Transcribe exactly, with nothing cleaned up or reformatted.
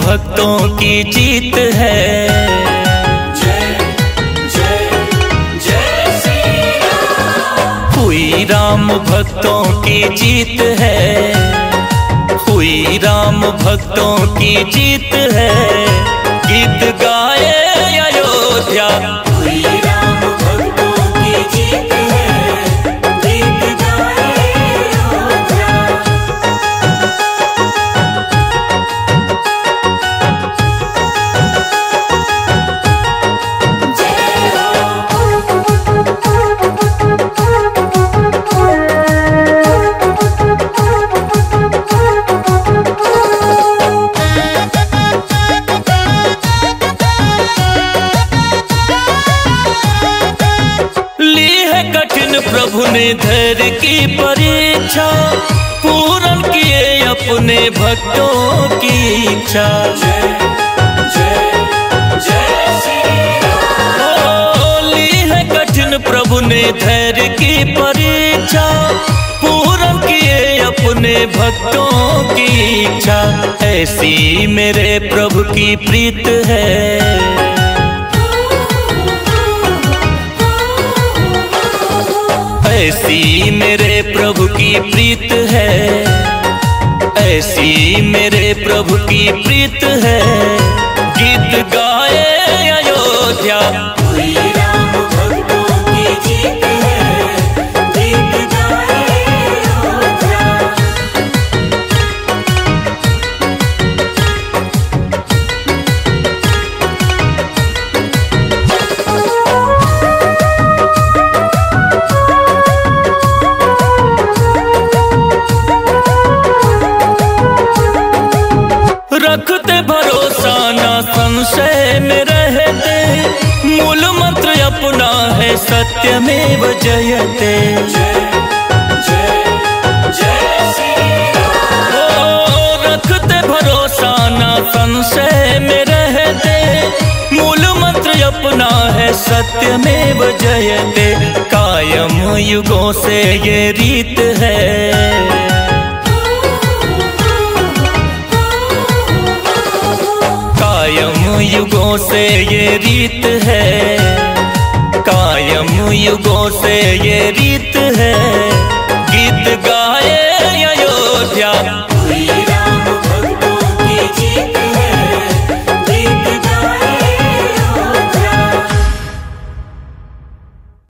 भक्तों की जीत है। जय जय जय श्री राम। हुई राम भक्तों की जीत है, हुई राम भक्तों की जीत है। गीत गाए अयोध्या, हुई राम भक्तों की जीत है, गीत गाए अयोध्या। प्रभु ने धैर्य की परीक्षा, पूर्ण किए अपने भक्तों की इच्छा। जय जय जय श्री राम। ली है कठिन प्रभु ने धैर्य की परीक्षा, पूर्ण किए अपने भक्तों की इच्छा। ऐसी मेरे प्रभु की प्रीत है, ऐसी मेरे प्रभु की प्रीत है, ऐसी मेरे प्रभु की प्रीत है। गीत गाए अयोध्या, हुई राम भक्तों की जीत है, गीत गाए अयोध्या। रखते भरोसा ना संशय में रहते, मूल मंत्र अपना है सत्यमेव जयते। जय जय जय श्री राम। ओ रखते भरोसा ना संशय में रहते, मूल मंत्र अपना है सत्यमेव जयते। कायम युगों से ये रीत है, कायम युगों से ये रीत है, कायम युगों से ये रीत है। गीत